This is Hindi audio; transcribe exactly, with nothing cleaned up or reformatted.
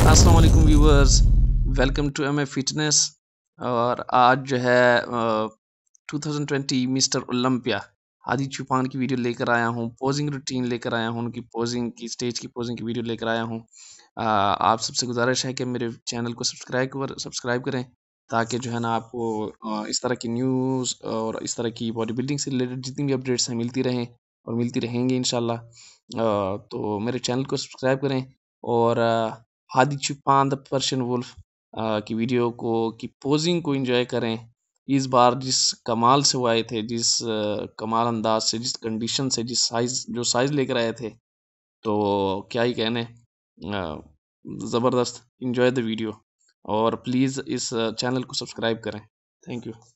अस्सलाम वालेकुम viewers, welcome to M A fitness. और आज जो है ट्वेंटी ट्वेंटी मिस्टर ओलंपिया आदि चुपान की वीडियो लेकर आया हूँ। पोजिंग रूटीन लेकर आया हूँ, उनकी पोजिंग की स्टेज की पोजिंग की वीडियो लेकर आया हूँ। आ, आप सबसे गुजारिश है कि मेरे चैनल को सब्सक्राइब कर सब्सक्राइब करें, ताकि जो है ना आपको आ, इस तरह की न्यूज़ और इस तरह की बॉडी बिल्डिंग से रिलेटेड जितनी भी अपडेट्स हैं मिलती रहें और मिलती रहेंगी इंशाल्लाह। तो मेरे चैनल को सब्सक्राइब करें और Hadi Choupan the Persian wolf की वीडियो को की पोजिंग को एंजॉय करें। इस बार जिस कमाल से वो आए थे, जिस आ, कमाल अंदाज से, जिस कंडीशन से, जिस साइज जो साइज लेकर आए थे, तो क्या ही कहने, ज़बरदस्त। एंजॉय द वीडियो और प्लीज़ इस चैनल को सब्सक्राइब करें। Thank you.